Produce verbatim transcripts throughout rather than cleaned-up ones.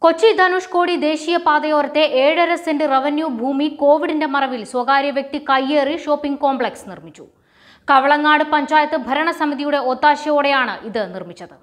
കൊച്ചി ധനുഷ്കോടി ദേശീയപാതയോരത്തെ ഏഴര saint revenue ഭൂമി കോവിഡിന്റെ മറവിൽ സ്വകാര്യ വ്യക്തി കയ്യേറി ഷോപ്പിംഗ് കോംപ്ലക്സ് നിർമ്മിച്ചു. കവളങ്ങാട് പഞ്ചായത്ത് ഭരണസമിതിയുടെ ഒത്താശയോടെയാണ് ഇത് നിർമ്മിച്ചത്.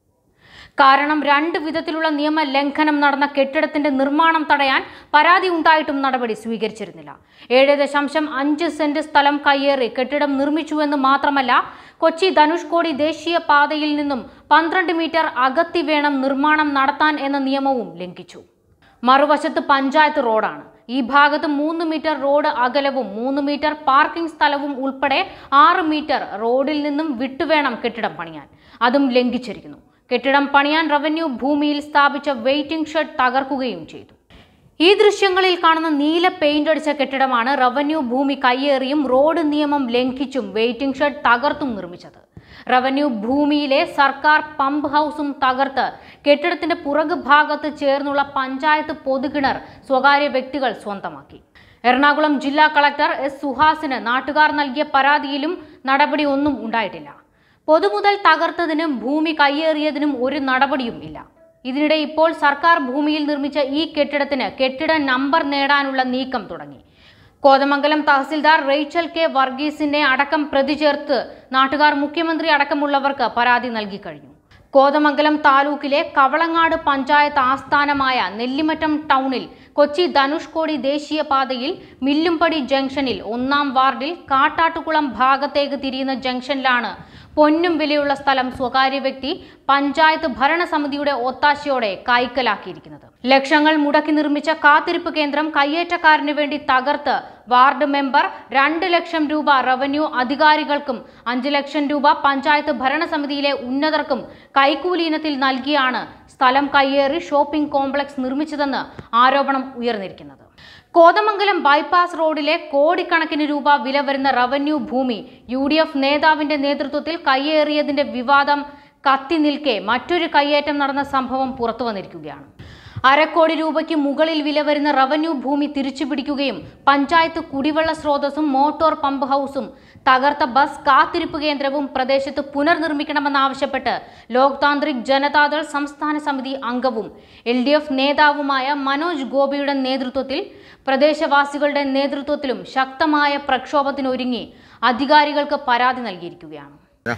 കാരണം രണ്ട് വിധത്തിലുള്ള നിയമ ലംഘനം നടന്ന കെട്ടിടത്തിന്റെ നിർമ്മാണം തടയാൻ പരാതി ഉണ്ടായിട്ടും നടപടി സ്വീകരിച്ചിരുന്നില്ല. ഏഴ് ദശാംശം അഞ്ച് സെന്റ് സ്ഥലം കയ്യേറി കെട്ടിടം നിർമ്മിച്ചുവെന്ന് മാത്രമല്ല, കൊച്ചി ധനുഷ്കോടി ദേശീയപാതയിൽ നിന്നും പന്ത്രണ്ട് മീറ്റർ അകത്തി വേണം നിർമ്മാണം നടത്താൻ എന്ന നിയമവും ലംഘിച്ചു. മറുവശത്ത് പഞ്ചായത്ത് റോഡാണ്. ഈ ഭാഗത്ത് മൂന്ന് മീറ്റർ റോഡ് അകലവും മൂന്ന് മീറ്റർ പാർക്കിംഗ് സ്ഥലവും ഉൾപ്പെടെ ആറ് മീറ്റർ റോഡിൽ നിന്നും വിട്ടുവേണം കെട്ടിടം പണിയാൻ. അതും ലംഘിച്ചിരിക്കുന്നു. കെട്ടിടം പണിയാൻ റവന്യൂ ഭൂമിയിൽ സ്ഥാപിച്ച വെയിറ്റിംഗ് ഷെഡ് തകർക്കുകയും ചെയ്തു. ഈ ദൃശ്യങ്ങളിൽ കാണുന്ന നീല പെയിന്റ് അടിച്ച കെട്ടിടമാണ് റവന്യൂ ഭൂമി കയ്യേറിയും റോഡ് നിയമം ലംഘിച്ചും വെയിറ്റിംഗ് ഷെഡ് തകർത്തും നിർമ്മിച്ചത്. റവന്യൂ ഭൂമിയിലെ സർക്കാർ പമ്പ് ഹൗസും തകർത്ത് കെട്ടിടത്തിന്റെ പുറകു ഭാഗത്ത് ചേർന്നുള്ള പഞ്ചായത്ത് പൊതുകിണർ സ്വകാര്യ വ്യക്തികൾ സ്വന്തമാക്കി. എറണാകുളം ജില്ലാ കളക്ടർ എസ് സുഹാസിന് നാട്ടുകാർ നൽകിയ പരാതിയിലും നടപടി ഒന്നും ഉണ്ടായിട്ടില്ല. പൊതുമുതൽ തകർത്തതിനും ഭൂമി കയ്യേറിയതിനും ഒരു നടപടിയും ഇല്ല. ഇതിനിടെ ഇപ്പോൾ സർക്കാർ ഭൂമിയിൽ നിർമ്മിച്ച ഈ കെട്ടിടത്തിന് കെട്ടിട നമ്പർ നേടാനുള്ള നീക്കം തുടങ്ങി. കോതമംഗലം തഹസിൽദാർ റേച്ചൽ കെ വർഗീസിനെ അടക്കം പ്രതി ചേർത്ത് നാട്ടുകാർ മുഖ്യമന്ത്രി അടക്കമുള്ളവർക്ക് പരാതി നൽകി കഴിഞ്ഞു. കോതമംഗലം താലൂക്കിലെ കവളങ്ങാട് പഞ്ചായത്ത് ആസ്ഥാനമായ നെല്ലിമറ്റം ടൗണിൽ കൊച്ചി ധനുഷ്കോടി ദേശീയപാതയിൽ മില്ലുംപടി ജംഗ്ഷനിൽ ഒന്നാം വാർഡിൽ കാട്ടാട്ടുകുളം ഭാഗത്തേക്ക് തിരിയുന്ന ജംഗ്ഷനിലാണ് പൊന്നും വിലയുള്ള സ്ഥലം സ്വകാര്യ വ്യക്തി പഞ്ചായത്ത് ഭരണസമിതിയുടെ ഒത്താശയോടെ കൈക്കലാക്കിയിരിക്കുന്നത്. ലക്ഷങ്ങൾ മുടക്കി നിർമ്മിച്ച കാത്തിരിപ്പ് കേന്ദ്രം കയ്യേറ്റക്കാരന് വേണ്ടി തകർത്ത് വാർഡ് മെമ്പർ രണ്ട് ലക്ഷം രൂപ റവന്യൂ അധികാരികൾക്കും അഞ്ച് ലക്ഷം രൂപ പഞ്ചായത്ത് ഭരണസമിതിയിലെ ഉന്നതർക്കും കൈക്കൂലി ഇനത്തിൽ നൽകിയാണ് സ്ഥലം കയ്യേറി ഷോപ്പിംഗ് കോംപ്ലക്സ് നിർമ്മിച്ചതെന്ന് ആരോപണം ഉയർന്നിരിക്കുന്നത്. കോതമംഗലം ബൈപ്പാസ് റോഡിലെ കോടിക്കണക്കിന് രൂപ വില വരുന്ന റവന്യൂ ഭൂമി യു ഡി എഫ് നേതാവിന്റെ നേതൃത്വത്തിൽ കയ്യേറിയതിന്റെ വിവാദം കത്തി നിൽക്കെ മറ്റൊരു കയ്യേറ്റം നടന്ന സംഭവം പുറത്തു വന്നിരിക്കുകയാണ്. അരക്കോടി രൂപയ്ക്ക് മുകളിൽ വില വരുന്ന റവന്യൂ ഭൂമി തിരിച്ചുപിടിക്കുകയും പഞ്ചായത്ത് കുടിവെള്ള സ്രോതസ്സും മോട്ടോർ പമ്പ് ഹൗസും തകർത്ത ബസ് കാത്തിരിപ്പ് കേന്ദ്രവും പ്രദേശത്ത് പുനർനിർമ്മിക്കണമെന്നാവശ്യപ്പെട്ട് ലോക് താന്ത്രിക് ജനതാദൾ സംസ്ഥാന സമിതി അംഗവും എൽ ഡി എഫ് നേതാവുമായ മനോജ് ഗോപിയുടെ നേതൃത്വത്തിൽ പ്രദേശവാസികളുടെ നേതൃത്വത്തിലും ശക്തമായ പ്രക്ഷോഭത്തിനൊരുങ്ങി അധികാരികൾക്ക് പരാതി നൽകിയിരിക്കുകയാണ്.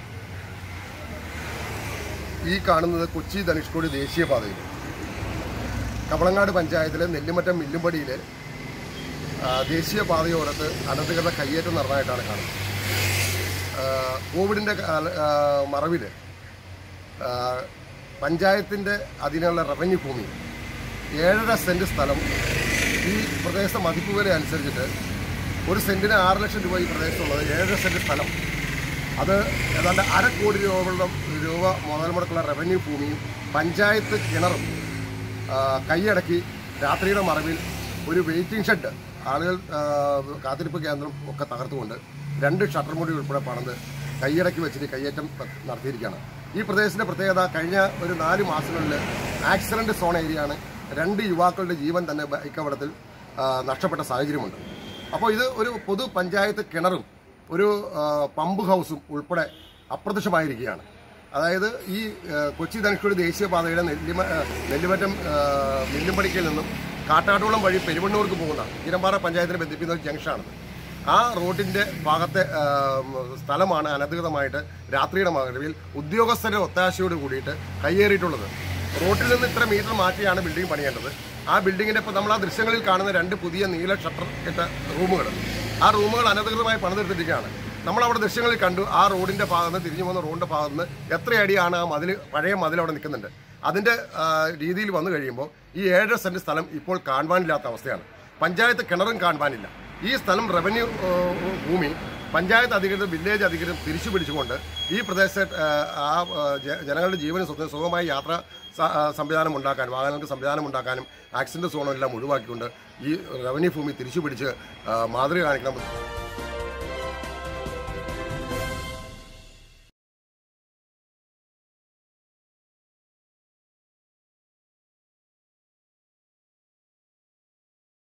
ഈ കാണുന്നത് കൊച്ചി ധനുഷ്കോടി ദേശീയപാതയിൽ കവളങ്ങാട് പഞ്ചായത്തിലെ നെല്ലിമറ്റം മില്ലുംപടിയിലെ ദേശീയപാതയോരത്ത് അനധികൃത കയ്യേറ്റം നടന്നതായിട്ടാണ് കാണുന്നത്. കോവിഡിൻ്റെ മറവിൽ പഞ്ചായത്തിൻ്റെ അധീനമുള്ള റവന്യൂ ഭൂമി ഏഴര സെൻറ്റ് സ്ഥലം ഈ പ്രദേശത്തെ മതിപ്പ് വില അനുസരിച്ചിട്ട് ഒരു സെൻറ്റിന് ആറ് ലക്ഷം രൂപ ഈ പ്രദേശത്തുള്ളത് ഏഴര സെൻറ്റ് സ്ഥലം, അത് ഏതാണ്ട് അര കോടി രൂപയുടെ രൂപ മുതൽ മുടക്കുള്ള റവന്യൂ ഭൂമിയും പഞ്ചായത്ത് കിണറും കൈയടക്കി രാത്രിയുടെ മറവിൽ ഒരു വെയിറ്റിംഗ് ഷെഡ്, ആളുകൾ കാത്തിരിപ്പ് കേന്ദ്രം ഒക്കെ തകർത്തുകൊണ്ട് രണ്ട് ഷട്ടർ മുടി ഉൾപ്പെടെ പണിത് കൈയടക്കി വെച്ചിട്ട് കയ്യേറ്റം നടത്തിയിരിക്കുകയാണ്. ഈ പ്രദേശത്തിൻ്റെ പ്രത്യേകത, കഴിഞ്ഞ ഒരു നാല് മാസങ്ങളിൽ ആക്സിഡൻറ്റ് സോൺ ഏരിയയാണ്. രണ്ട് യുവാക്കളുടെ ജീവൻ തന്നെ ബൈക്ക് അപകടത്തിൽ നഷ്ടപ്പെട്ട സാഹചര്യമുണ്ട്. അപ്പോൾ ഇത് ഒരു പൊതു പഞ്ചായത്ത് കിണറും ഒരു പമ്പ് ഹൗസും ഉൾപ്പെടെ അപ്രത്യക്ഷമായിരിക്കുകയാണ്. അതായത് ഈ കൊച്ചി ധനുഷ്കോടി ദേശീയപാതയുടെ നെല്ലിമ നെല്ലിമറ്റം മില്ലുംപടിക്കൽ നിന്നും കാട്ടാട്ടുകുളം വഴി പെരുവണ്ണൂർക്ക് പോകുന്ന ഈരമ്പാറ പഞ്ചായത്തിനെ ബന്ധിപ്പിക്കുന്ന ഒരു ജംഗ്ഷനാണത്. ആ റോഡിൻ്റെ ഭാഗത്തെ സ്ഥലമാണ് അനധികൃതമായിട്ട് രാത്രിയുടെ മറവിൽ ഉദ്യോഗസ്ഥരുടെ ഒത്താശയോട് കൂടിയിട്ട് കയ്യേറിയിട്ടുള്ളത്. റോഡിൽ നിന്ന് ഇത്ര മീറ്റർ മാറ്റിയാണ് ബിൽഡിംഗ് പണിയേണ്ടത്. ആ ബിൽഡിങ്ങിൻ്റെ ഇപ്പോൾ നമ്മൾ ആ ദൃശ്യങ്ങളിൽ കാണുന്ന രണ്ട് പുതിയ നീല ഷട്ടർ ഇട്ട റൂമുകൾ, ആ റൂമുകൾ അനധികൃതമായി പണിതെടുത്തിരിക്കുകയാണ്. നമ്മളവിടെ ദൃശ്യങ്ങളിൽ കണ്ടു. ആ റോഡിൻ്റെ ഭാഗത്ത് തിരിഞ്ഞു പോകുന്ന റോഡിൻ്റെ ഭാഗത്ത് നിന്ന് എത്ര അടിയാണ് ആ മതിൽ, പഴയ മതിൽ അവിടെ നിൽക്കുന്നുണ്ട്. അതിൻ്റെ രീതിയിൽ വന്നു കഴിയുമ്പോൾ ഈ ഏഴര സെൻറ്റ് സ്ഥലം ഇപ്പോൾ കാണുവാനില്ലാത്ത അവസ്ഥയാണ്. പഞ്ചായത്ത് കിണറും കാണുവാനില്ല. ഈ സ്ഥലം റവന്യൂ ഭൂമി പഞ്ചായത്ത് അധികൃതർ, വില്ലേജ് അധികൃതർ തിരിച്ചു പിടിച്ചുകൊണ്ട് ഈ പ്രദേശത്ത് ആ ജനങ്ങളുടെ ജീവനും സ്വന്തം സുഖമായി യാത്ര സംവിധാനം ഉണ്ടാക്കാനും വാഹനങ്ങൾക്ക് സംവിധാനം ഉണ്ടാക്കാനും ആക്സിഡൻറ്റ് സോണെല്ലാം ഒഴിവാക്കിക്കൊണ്ട് ഈ റവന്യൂ ഭൂമി തിരിച്ചു പിടിച്ച് മാതൃക കാണിക്കണം.